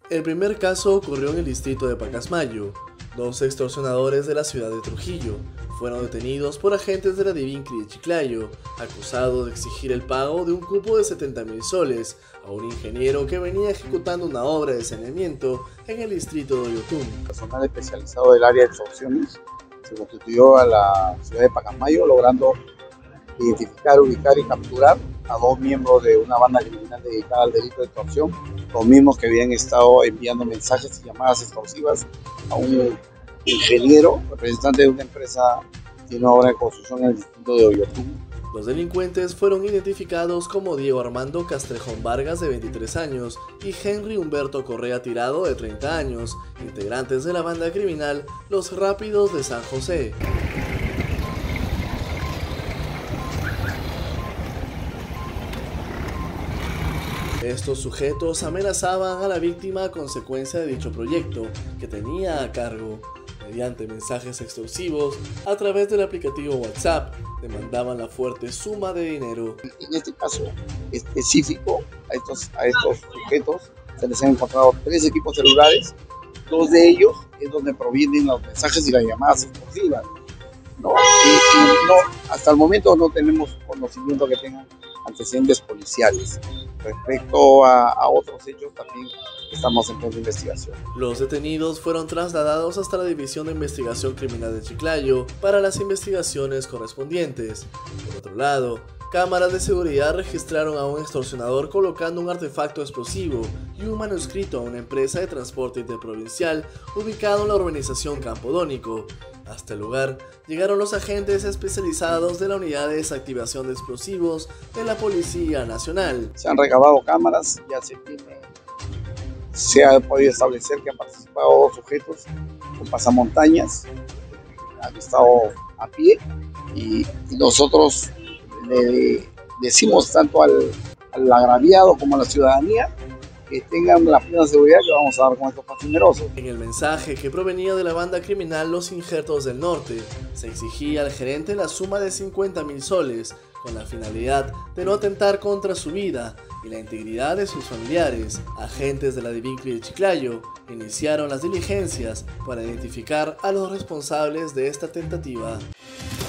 El primer caso ocurrió en el distrito de Pacasmayo. Dos extorsionadores de la ciudad de Trujillo fueron detenidos por agentes de la Divincri de Chiclayo, acusados de exigir el pago de un cupo de 70.000 soles a un ingeniero que venía ejecutando una obra de saneamiento en el distrito de Oyotún. Personal especializado del área de extorsiones se constituyó a la ciudad de Pacasmayo, logrando identificar, ubicar y capturar a dos miembros de una banda criminal dedicada al delito de extorsión, los mismos que habían estado enviando mensajes y llamadas extorsivas a un ingeniero, representante de una empresa que tiene una obra de construcción en el distrito de Oyotún. Los delincuentes fueron identificados como Diego Armando Castrejón Vargas, de 23 años, y Henry Humberto Correa Tirado, de 30 años, integrantes de la banda criminal Los Rápidos de San José. Estos sujetos amenazaban a la víctima a consecuencia de dicho proyecto que tenía a cargo. Mediante mensajes extorsivos a través del aplicativo WhatsApp, demandaban la fuerte suma de dinero. En este caso específico, a estos sujetos se les han encontrado 3 equipos celulares. 2 de ellos es donde provienen los mensajes y las llamadas extorsivas. No, hasta el momento no tenemos conocimiento que tengan antecedentes policiales. Respecto a otros hechos, también estamos en plena investigación. Los detenidos fueron trasladados hasta la División de Investigación Criminal de Chiclayo para las investigaciones correspondientes. Por otro lado, cámaras de seguridad registraron a un extorsionador colocando un artefacto explosivo y un manuscrito a una empresa de transporte interprovincial ubicado en la urbanización Campodónico. Hasta el lugar llegaron los agentes especializados de la Unidad de Desactivación de Explosivos de la Policía Nacional. Se han recabado cámaras, ya se ha podido establecer que han participado 2 sujetos con pasamontañas, han estado a pie, y nosotros le decimos tanto al agraviado como a la ciudadanía que tengan la plena seguridad que vamos a dar con estos facinerosos. En el mensaje, que provenía de la banda criminal Los Injertos del Norte, se exigía al gerente la suma de 50.000 soles con la finalidad de no atentar contra su vida y la integridad de sus familiares. Agentes de la Divincri de Chiclayo iniciaron las diligencias para identificar a los responsables de esta tentativa.